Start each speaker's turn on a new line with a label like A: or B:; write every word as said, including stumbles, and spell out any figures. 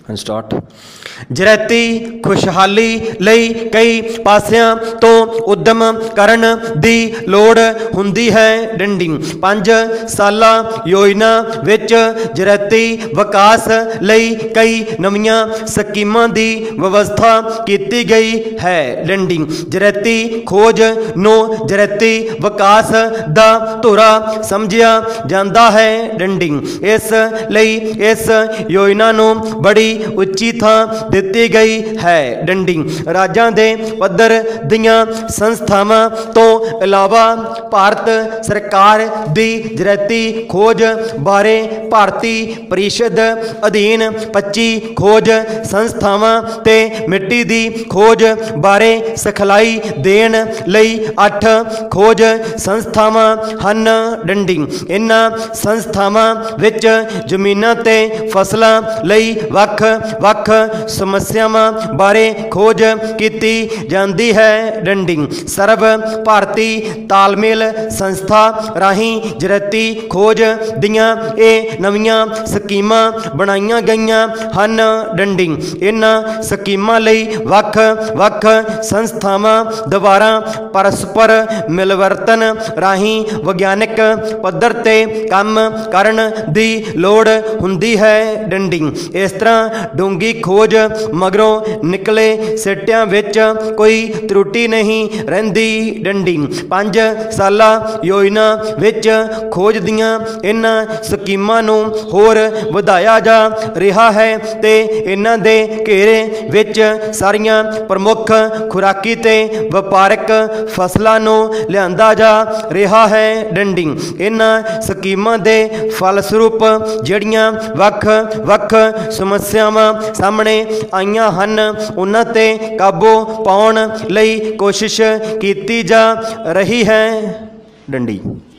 A: Start. जरैती खुशहाली लई कई पासियां तो उद्यम करन दी लोड़ हुंदी है। डंडी पंज साला योजना विच जरैती विकास लई कई नवीं स्कीमां दी व्यवस्था की गई है। डंडी जरैती खोज नूं जरैती विकास दा धुरा समझिया जांदा है। डंडी इस लई इस योजना नूं बड़ी उच्ची थां दिती गई है। डंडी राज्यां दे पद्धर दीआं संस्थावां तो इलावा भारत सरकार दी जरैती खोज बारे भारती परिषद अधीन पच्ची खोज संस्थावां ते मिट्टी दी खोज बारे सिखलाई देण लई अठ खोज संस्थावां हन। डंडी इन्हां संस्थावां विच जमीनां ते फसलां लई वख वख समस्यावां बारे खोज की जाती है। डंडी सर्व भारती तालमेल संस्था राही जरैती खोज दियां ये नवीं स्कीमां बनाईयां गईयां हन। डंडी इन्हां स्कीमां लई वख वख संस्थावां द्वारा परस्पर मिलवर्तन राही विग्यानक पद्धर ते काम करन दी लोड़ हुंदी है। डंडी इस तरह डूंगी खोज मगरों निकले सिटियां विच कोई त्रुटि नहीं रहिंदी। डंडी पंज साला योजना विच खोज दियां इन्हां स्कीमां नूं होर वधाया जा रहा है ते इन्हां दे घेरे विच सारियां प्रमुख खुराकी ते वपारक फसलां नूं लिआंदा जा रहा है। डंडी इन्हां स्कीमां दे फलस्वरूप जिहड़ियां वख वख समस्यावां सामने आईयां हन उन्हां ते काबू पाउण लई कोशिश की जा रही है। डंडी।